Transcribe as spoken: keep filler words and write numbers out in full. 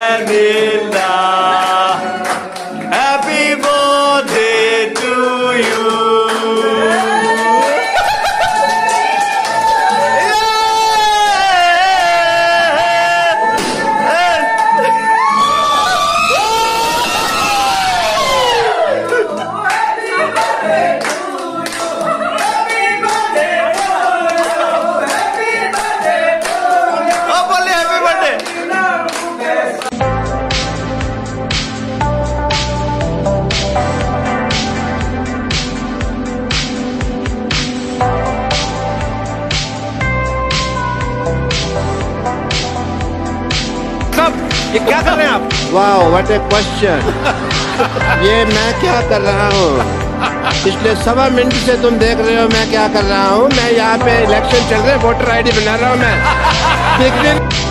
Happy birthday to you. ये क्या कर रहे हैं आप? वाह, व्हाट ए क्वेश्चन। ये मैं क्या कर रहा हूँ? पिछले सवा मिनट से तुम देख रहे हो मैं क्या कर रहा हूँ। मैं यहाँ पे इलेक्शन चल रहे हैं, वोटर आईडी बना रहा हूँ मैं।